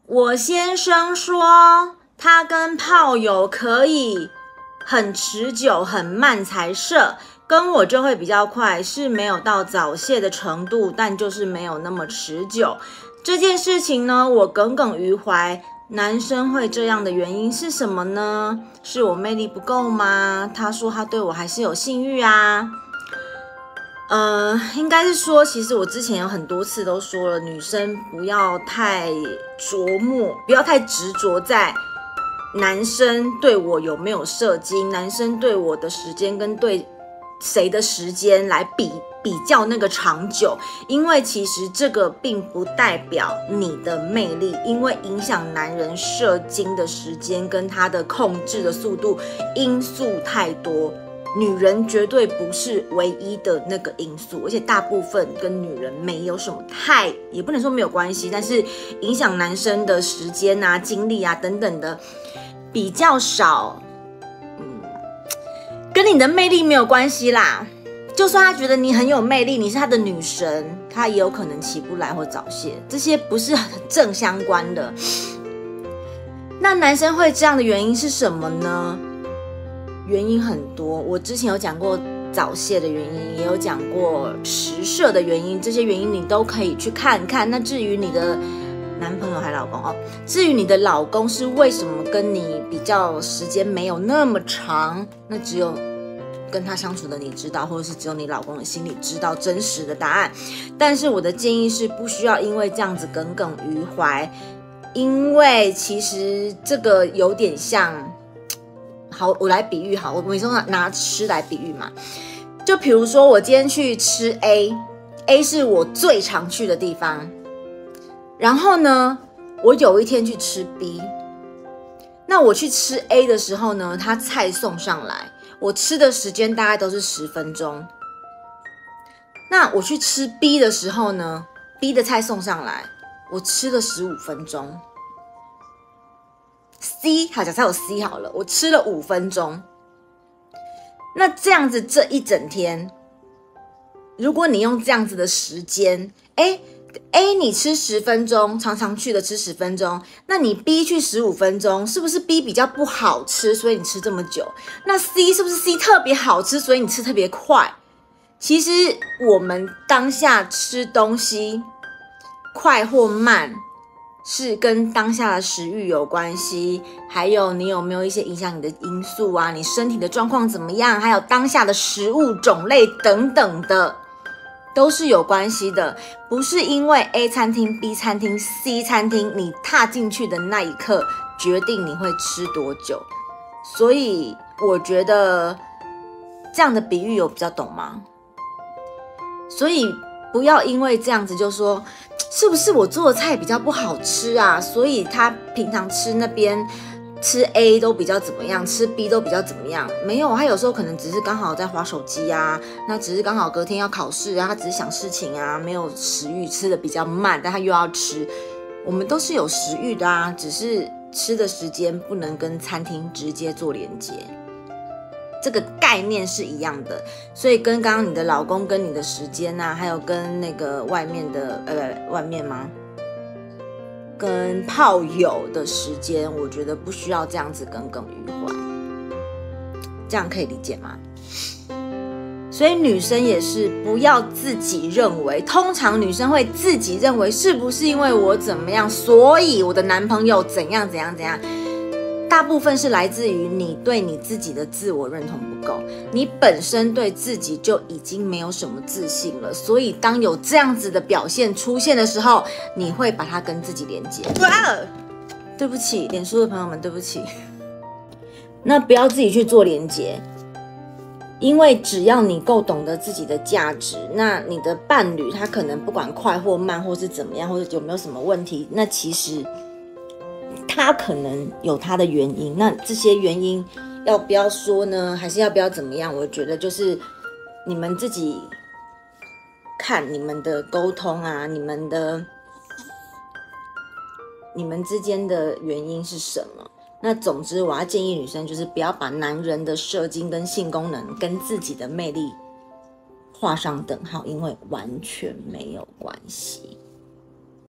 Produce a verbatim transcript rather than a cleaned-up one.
我先生说他跟炮友可以很持久很慢才射，跟我就会比较快，是没有到早泄的程度，但就是没有那么持久。这件事情呢，我耿耿于怀，男生会这样的原因是什么呢？是我魅力不够吗？他说他对我还是有性欲啊。呃，应该是说，其实我之前有很多次都说了，女生不要太琢磨，不要太执着在男生对我有没有射精，男生对我的时间跟对谁的时间来比比较那个长久，因为其实这个并不代表你的魅力，因为影响男人射精的时间跟他的控制的速度因素太多。女人绝对不是唯一的那个因素，而且大部分跟女人没有什么太，也不能说没有关系，但是影响男生的时间啊、精力啊等等的比较少。嗯，跟你的魅力没有关系啦。就算他觉得你很有魅力，你是他的女神，他也有可能起不来或早泄，这些不是很正相关的。那男生会这样的原因是什么呢？原因很多，我之前有讲过早泄的原因，也有讲过迟射的原因，这些原因你都可以去看看。那至于你的男朋友还老公哦，至于你的老公是为什么跟你比较时间没有那么长，那只有跟他相处的你知道，或者是只有你老公的心里知道真实的答案。但是我的建议是，不需要因为这样子耿耿于怀，因为其实这个有点像。好，我来比喻好，我每次拿拿吃来比喻嘛，就比如说我今天去吃 A，A 是我最常去的地方，然后呢，我有一天去吃 B， 那我去吃 A 的时候呢，他菜送上来，我吃的时间大概都是十分钟，那我去吃 B 的时候呢 ，B 的菜送上来，我吃了十五分钟。C 好，假设有 C 好了，我吃了五分钟。那这样子这一整天，如果你用这样子的时间，哎 A 你吃十分钟，常常去的吃十分钟，那你 B 去十五分钟，是不是 B 比较不好吃，所以你吃这么久？那 C 是不是 C 特别好吃，所以你吃特别快？其实我们当下吃东西快或慢，是跟当下的食欲有关系，还有你有没有一些影响你的因素啊，你身体的状况怎么样，还有当下的食物种类等等的，都是有关系的。不是因为 A 餐厅、B 餐厅、C 餐厅，你踏进去的那一刻决定你会吃多久。所以我觉得这样的比喻有比较懂吗？所以不要因为这样子就说是不是我做的菜比较不好吃啊，所以他平常吃那边吃 A 都比较怎么样，吃 B 都比较怎么样。没有，他有时候可能只是刚好在滑手机啊，那只是刚好隔天要考试啊，他只是想事情啊，没有食欲，吃的比较慢，但他又要吃。我们都是有食欲的啊，只是吃的时间不能跟餐厅直接做连接，这个概念是一样的。所以跟刚刚你的老公跟你的时间啊，还有跟那个外面的呃外面吗？跟炮友的时间，我觉得不需要这样子耿耿于怀，这样可以理解吗？所以女生也是不要自己认为，通常女生会自己认为是不是因为我怎么样，所以我的男朋友怎样怎样怎样。大部分是来自于你对你自己的自我认同不够，你本身对自己就已经没有什么自信了，所以当有这样子的表现出现的时候，你会把它跟自己连接。对不起，脸书的朋友们，对不起。那不要自己去做连接，因为只要你够懂得自己的价值，那你的伴侣他可能不管快或慢，或是怎么样，或者有没有什么问题，那其实他可能有他的原因，那这些原因要不要说呢？还是要不要怎么样？我觉得就是你们自己看你们的沟通啊，你们的你们之间的原因是什么？那总之我要建议女生就是不要把男人的射精跟性功能跟自己的魅力画上等号，因为完全没有关系。